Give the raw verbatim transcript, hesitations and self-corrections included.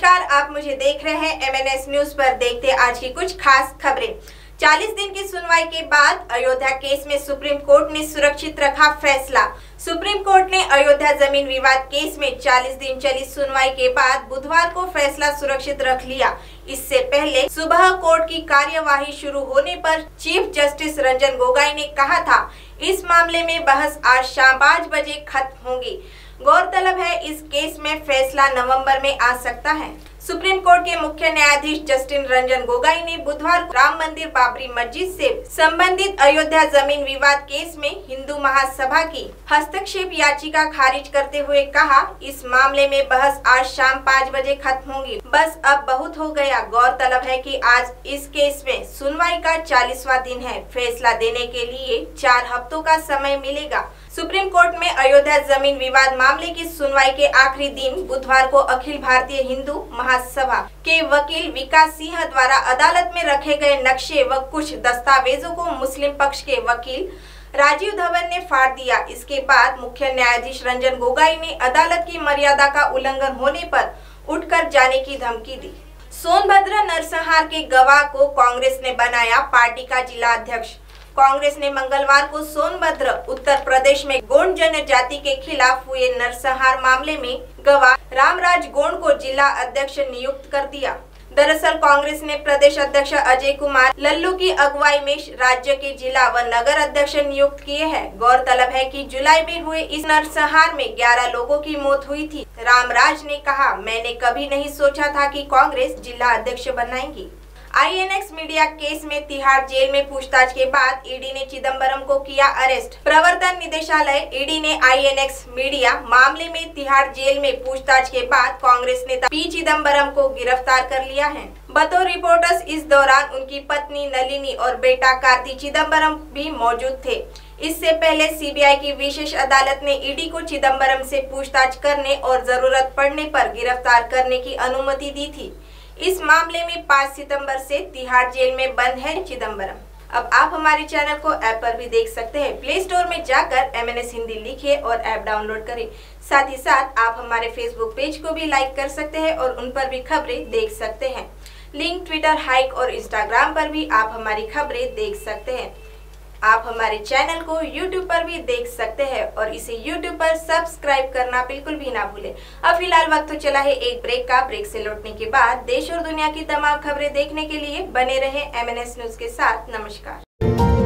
नमस्कार, आप मुझे देख रहे हैं एम एन एस न्यूज पर। देखते हैं आज की कुछ खास खबरें। चालीस दिन की सुनवाई के बाद अयोध्या केस में सुप्रीम कोर्ट ने सुरक्षित रखा फैसला। सुप्रीम कोर्ट ने अयोध्या जमीन विवाद केस में चालीस दिन चली सुनवाई के बाद बुधवार को फैसला सुरक्षित रख लिया। इससे पहले सुबह कोर्ट की कार्यवाही शुरू होने पर चीफ जस्टिस रंजन गोगोई ने कहा था, इस मामले में बहस आज शाम पाँच बजे खत्म होगी। गौरतलब है, इस केस में फैसला नवंबर में आ सकता है। सुप्रीम कोर्ट के मुख्य न्यायाधीश जस्टिस रंजन गोगोई ने बुधवार राम मंदिर बाबरी मस्जिद से संबंधित अयोध्या जमीन विवाद केस में हिंदू महासभा की हस्तक्षेप याचिका खारिज करते हुए कहा, इस मामले में बहस आज शाम पाँच बजे खत्म होगी। बस अब बहुत हो गया। गौरतलब है कि आज इस केस में सुनवाई का चालीसवां दिन है। फैसला देने के लिए चार हफ्तों का समय मिलेगा। सुप्रीम कोर्ट में अयोध्या जमीन विवाद मामले की सुनवाई के आखिरी दिन बुधवार को अखिल भारतीय हिंदू महासभा के वकील विकास सिंह द्वारा अदालत में रखे गए नक्शे व कुछ दस्तावेजों को मुस्लिम पक्ष के वकील राजीव धवन ने फाड़ दिया। इसके बाद मुख्य न्यायाधीश रंजन गोगोई ने अदालत की मर्यादा का उल्लंघन होने पर उठकर जाने की धमकी दी। सोनभद्र नरसंहार के गवाह को कांग्रेस ने बनाया पार्टी का जिला अध्यक्ष। कांग्रेस ने मंगलवार को सोनभद्र उत्तर प्रदेश में गोंड जनजाति के खिलाफ हुए नरसंहार मामले में गवाह रामराज गोंड को जिला अध्यक्ष नियुक्त कर दिया। दरअसल कांग्रेस ने प्रदेश अध्यक्ष अजय कुमार लल्लू की अगुवाई में राज्य के जिला व नगर अध्यक्ष नियुक्त किए हैं। गौरतलब है कि जुलाई में हुए इस नरसंहार में ग्यारह लोगों की मौत हुई थी। रामराज ने कहा, मैंने कभी नहीं सोचा था कि कांग्रेस जिला अध्यक्ष बनाएगी। I N X media case में तिहाड़ जेल में पूछताछ के बाद ईडी ने चिदंबरम को किया अरेस्ट। प्रवर्तन निदेशालय ईडी ने आई एन एक्स मीडिया मामले में तिहाड़ जेल में पूछताछ के बाद कांग्रेस नेता पी चिदंबरम को गिरफ्तार कर लिया है। बतौर रिपोर्टर्स इस दौरान उनकी पत्नी नलिनी और बेटा कार्ति चिदंबरम भी मौजूद थे। इससे पहले सी बी आई की विशेष अदालत ने ईडी को चिदंबरम से पूछताछ करने और जरूरत पड़ने पर गिरफ्तार करने की अनुमति दी थी। इस मामले में पाँच सितंबर से तिहाड़ जेल में बंद है चिदंबरम। अब आप हमारे चैनल को ऐप पर भी देख सकते हैं। प्ले स्टोर में जाकर एम एन एस हिंदी लिखिए और ऐप डाउनलोड करें। साथ ही साथ आप हमारे फेसबुक पेज को भी लाइक कर सकते हैं और उन पर भी खबरें देख सकते हैं। लिंक ट्विटर, हाइक और इंस्टाग्राम पर भी आप हमारी खबरें देख सकते हैं। आप हमारे चैनल को यूट्यूब पर भी देख सकते हैं और इसे यूट्यूब पर सब्सक्राइब करना बिल्कुल भी ना भूलें। अब फिलहाल वक्त तो चला है एक ब्रेक का। ब्रेक से लौटने के बाद देश और दुनिया की तमाम खबरें देखने के लिए बने रहें एम एन एस न्यूज के साथ। नमस्कार।